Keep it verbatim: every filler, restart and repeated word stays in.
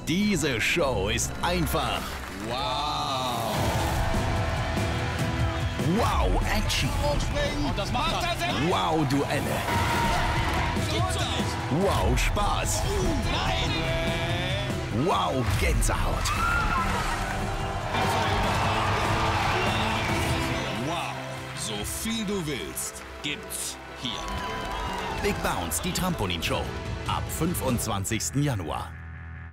Diese Show ist einfach wow. Wow, Action. Und das macht er. Wow, Duelle. Wow, Spaß. Nein. Wow, Gänsehaut. Wow, so viel du willst, gibt's hier. Big Bounce, die Trampolin-Show. Ab fünfundzwanzigsten Januar.